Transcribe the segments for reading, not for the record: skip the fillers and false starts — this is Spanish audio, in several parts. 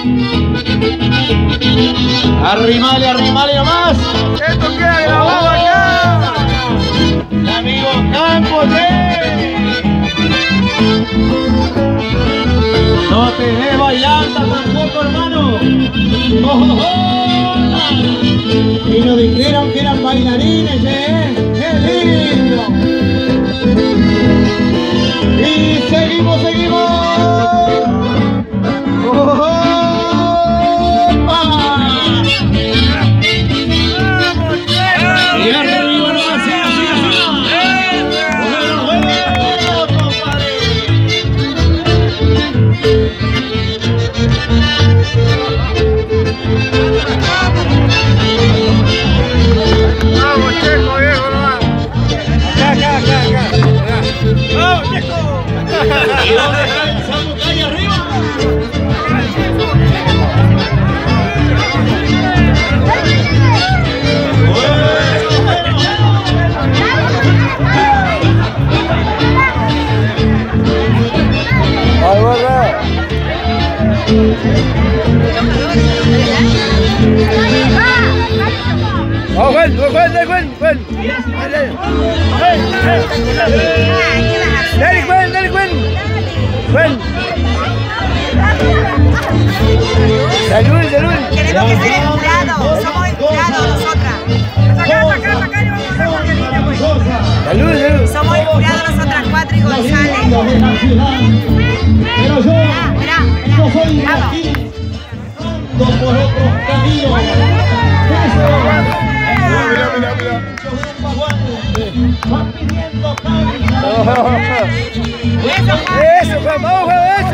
Arrimale, arrimale nomás. Esto queda grabado acá. El amigo Campos, No te des bailando tampoco, hermano. Y nos dijeron que eran bailarines, ¡qué lindo! Y seguimos, seguimos. Y arriba no, así, así, así. Bueno, bueno, compadre. Vamos, Checo, viejo, nomás. Acá. Vamos, Checo. ¿Y dónde está el Samucay arriba? Dale, Juan. Salud. Tenemos que ser el jurado, somos el jurado nosotras. Acá, llevamos a Jorgelina, pues. Salud. Somos el jurado nosotras 4 y González. Pero yo soy de aquí, ando por otros caminos. Mira. Van pidiendo cambio. Eso, Juan, vamos,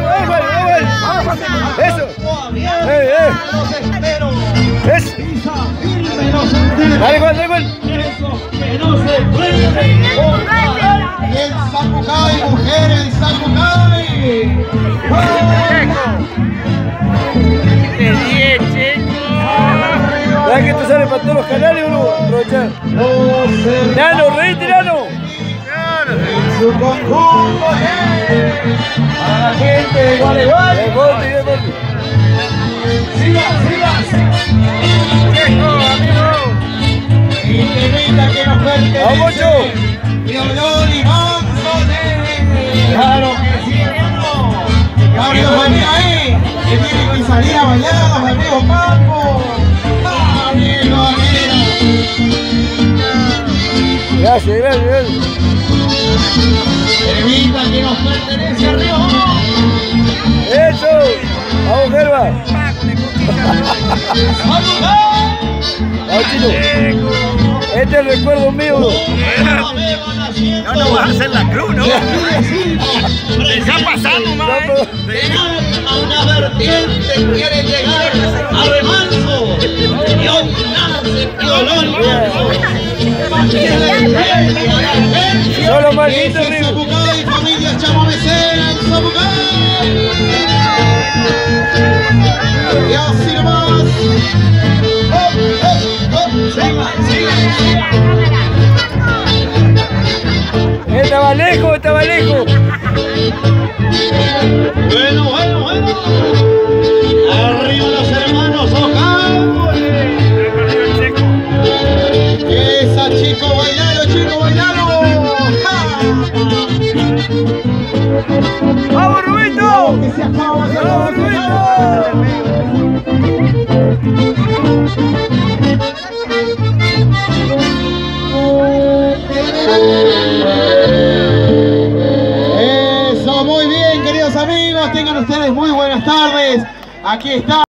eso. Los espero. Eso. Pisa firme los enteros. Dale, Juan. Esos que no se pueden comprar. Y el Samucay, mujer, el Samucay. ¿Sabes que esto sale para todos los canales, boludo? Aprovechar. Nano, reíte, Nano. Su conjunto, para la gente igual. Deporte. Siga. Y te invita que nos pertenece. ¡Vamos, Cho! Violón y manso. Claro que sí, hermano. Gabriel, venía ahí. Que tiene que salir a bailar a los amigos Campos. Gracias. Evita que nos pertenece arriba. Eso. Vamos, Gerba. Vamos, Chino. Este es el recuerdo mío. No vas a hacer la cruz, ¿no? Ya pasamos, más. A una vertiente quiere llegar a remanso. Y hoy nace el violón. Solo maldito, Río. Samucay, familia chamamecera, el Samucay. Y así nomás. Siga. Estaba lejos. Bueno. Arriba los hermanos Ocampo. Esa, chico, bailalo. ¡Vamos, Rubito! Que se acaba, ¡Vamos, Rubito! Eso, muy bien, queridos amigos, tengan ustedes muy buenas tardes. Aquí está.